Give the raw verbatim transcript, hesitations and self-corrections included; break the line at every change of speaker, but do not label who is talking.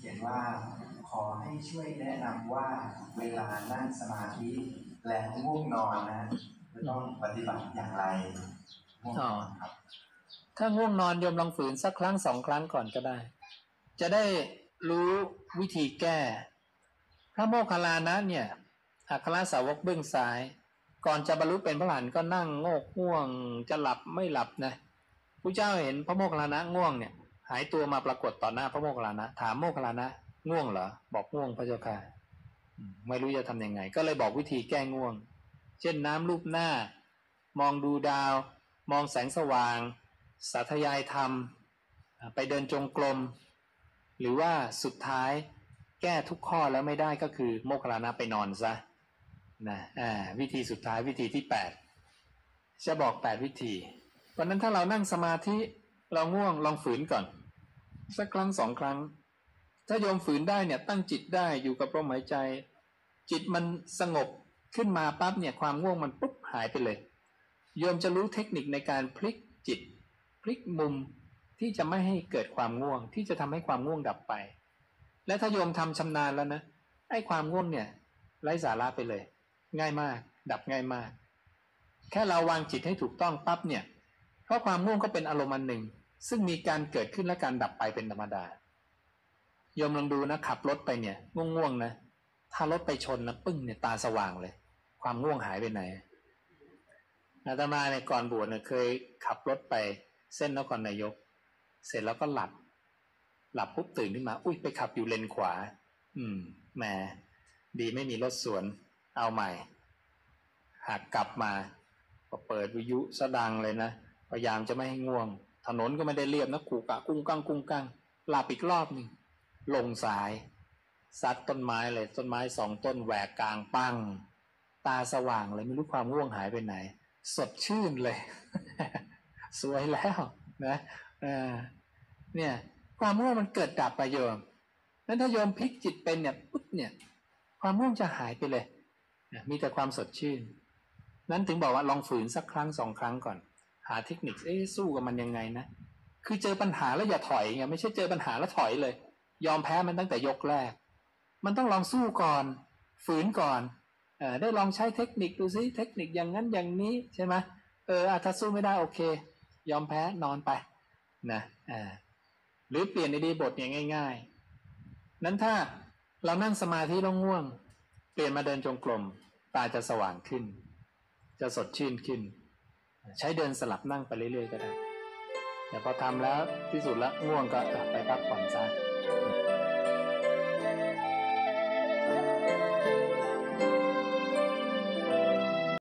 ขียนว่าขอให้ช่วยแนะนำว่าเวลานั่งสมาธิและง่วงนอนนะจะต้องปฏิบัติอย่างไร
อ๋อถ้าง่วงนอนโยมลองฝืนสักครั้งสองครั้งก่อนก็ได้จะได้รู้วิธีแก้พระโมคคัลลานะเนี่ยอัครสาวกเบื้องซ้ายก่อนจะบรรลุเป็นพระอรหันต์ก็นั่งโงกง่วงจะหลับไม่หลับนะพระเจ้าเห็นพระโมคคัลลานะง่วงเนี่ยหายตัวมาปรากฏต่อหน้าพระโมคคัลลานะถามโมคคัลลานะง่วงเหรอบอกง่วงพระเจ้าค่ะไม่รู้จะทำยังไงก็เลยบอกวิธีแก้ง่วงเช่นน้ำลูบหน้ามองดูดาวมองแสงสว่างสาธยายธรรมไปเดินจงกรมหรือว่าสุดท้ายแก้ทุกข้อแล้วไม่ได้ก็คือโมคคัลลานะไปนอนซะนะอ่าวิธีสุดท้ายวิธีที่แปดจะบอกแปดวิธีเพราะนั้นถ้าเรานั่งสมาธิเราง่วงลองฝืนก่อนสักครั้งสองครั้งถ้าโยมฝืนได้เนี่ยตั้งจิตได้อยู่กับลมหายใจจิตมันสงบขึ้นมาปั๊บเนี่ยความง่วงมันปุ๊บหายไปเลยโยมจะรู้เทคนิคในการพลิกจิตพลิกมุมที่จะไม่ให้เกิดความง่วงที่จะทำให้ความง่วงดับไปและถ้าโยมทำชำนาญแล้วนะไอ้ความง่วงเนี่ยไร้สาระไปเลยง่ายมากดับง่ายมากแค่เราวางจิตให้ถูกต้องปั๊บเนี่ยเพราะความง่วงก็เป็นอารมณ์อันหนึ่งซึ่งมีการเกิดขึ้นและการดับไปเป็นธรรมดาโยมลองดูนะขับรถไปเนี่ยง่วงๆนะถ้ารถไปชนนะปึ้งเนี่ยตาสว่างเลยความง่วงหายไปไหนอาตมาเนี่ยก่อนบวชเนี่ยเคยขับรถไปเส้นนครนายกเสร็จแล้วก็หลับหลับปุ๊บตื่นขึ้นมาอุ้ยไปขับอยู่เลนขวาอืมแหมดีไม่มีรถสวนเอาใหม่หากกลับมาก็เปิดวิทยุซะดังเลยนะพยายามจะไม่ให้ง่วงถนนก็ไม่ได้เรียบนะกูกะกุ้งกั้งกุ้งกั้งหลับอีกรอบหนึ่งลงสายซัดต้นไม้เลยต้นไม้สองต้นแหวกกลางปังตาสว่างเลยไม่รู้ความง่วงหายไปไหนสดชื่นเลย สวยแล้วนะเนี่ยความง่วงมันเกิดดับไปโยมนั้นถ้าโยมพลิกจิตเป็นเนี่ยปุ๊บเนี่ยความง่วงจะหายไปเลยมีแต่ความสดชื่นนั้นถึงบอกว่าลองฝืนสักครั้งสองครั้งก่อนหาเทคนิคเอ๊ะสู้กับมันยังไงนะคือเจอปัญหาแล้วอย่าถอยไงไม่ใช่เจอปัญหาแล้วถอยเลยยอมแพ้มันตั้งแต่ยกแรกมันต้องลองสู้ก่อนฝืนก่อนเออได้ลองใช้เทคนิคดูซิเทคนิคอย่างนั้นอย่างนี้ใช่ไหมเออถ้าสู้ไม่ได้โอเคยอมแพ้นอนไปนะอ่าหรือเปลี่ยนในดีบทเนี่ยง่ายๆนั้นถ้าเรานั่งสมาธิแล้วง่วงเปลี่ยนมาเดินจงกรมตาจะสว่างขึ้นจะสดชื่นขึ้นใช้เดินสลับนั่งไปเรื่อยๆก็ได้แต่พอทำแล้วที่สุดแล้วง่วงก็ไปพักผ่อนซะ